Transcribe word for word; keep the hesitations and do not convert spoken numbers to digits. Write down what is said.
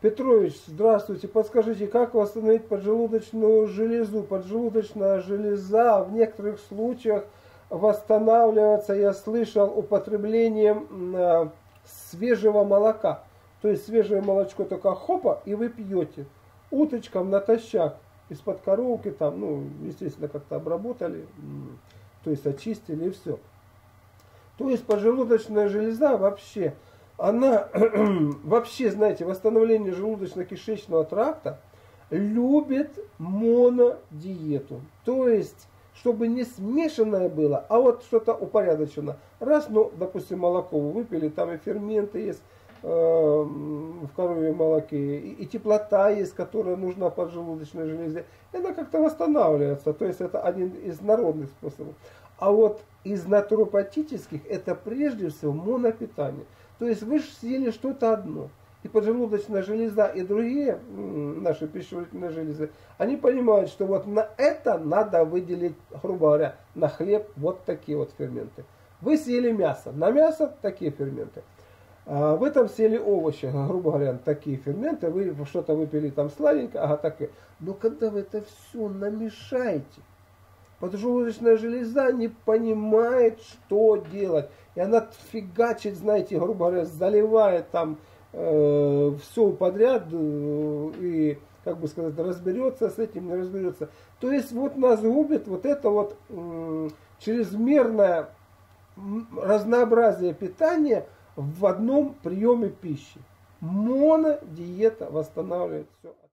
Петрович, здравствуйте. Подскажите, как восстановить поджелудочную железу? Поджелудочная железа в некоторых случаях восстанавливается, я слышал, употреблением свежего молока. То есть свежее молочко только хопа, и вы пьете. Уточкам натощак из-под коровки, там, ну, естественно, как-то обработали, то есть очистили и все. То есть поджелудочная железа вообще, она вообще, знаете, восстановление желудочно-кишечного тракта любит монодиету. То есть, чтобы не смешанное было, а вот что-то упорядочено. Раз, ну, допустим, молоко вы выпили, там и ферменты есть э, в коровьем молоке, и, и теплота есть, которая нужна поджелудочной железе. И она как-то восстанавливается. То есть, это один из народных способов. А вот из натуропатических это прежде всего монопитание. То есть вы же съели что-то одно. И поджелудочная железа, и другие наши пищеварительные железы, они понимают, что вот на это надо выделить, грубо говоря, на хлеб вот такие вот ферменты. Вы съели мясо, на мясо такие ферменты. А вы там съели овощи, грубо говоря, такие ферменты, вы что-то выпили там сладенько, ага, такие. Но когда вы это все намешаете, поджелудочная железа не понимает, что делать. И она фигачит, знаете, грубо говоря, заливает там э, все подряд э, и, как бы сказать, разберется с этим, не разберется. То есть вот нас губит вот это вот э, чрезмерное разнообразие питания в одном приеме пищи. Монодиета восстанавливает все.